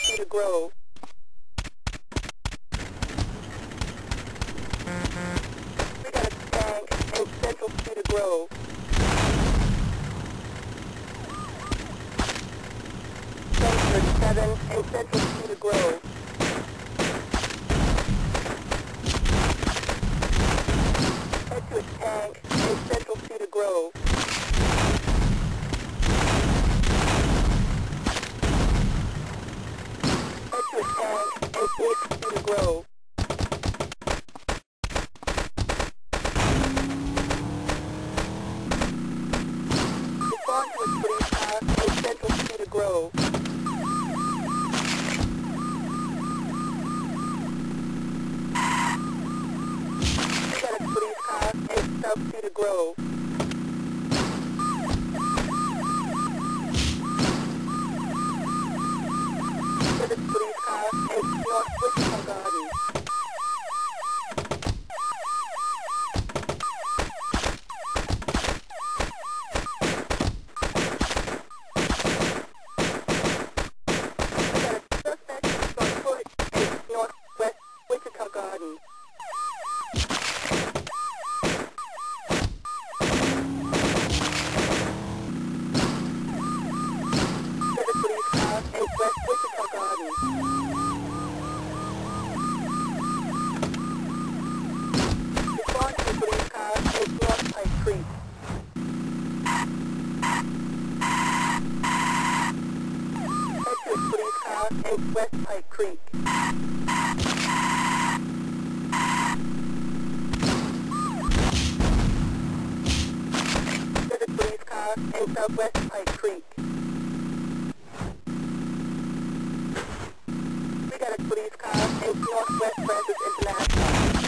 Cedar Grove. We got a tank in Central Cedar Grove. Tank 37 in Central Cedar Grove. Head to a tank in Central Cedar Grove. Head to a tank in East Cedar Grove. Respond to a police car in Central Cedar Grove. We got a police car in South Cedar Grove. There's a police car in North Wichita Gardens. We got a suspect on foot in Northwest Wichita Gardens. There's a police car in West Wichita Gardens. Respond to a police car in North Pike Creek. Head to a police car in West Pike Creek. There's a police car in Southwest Pike Creek. We got a police car in Northwest Francis International.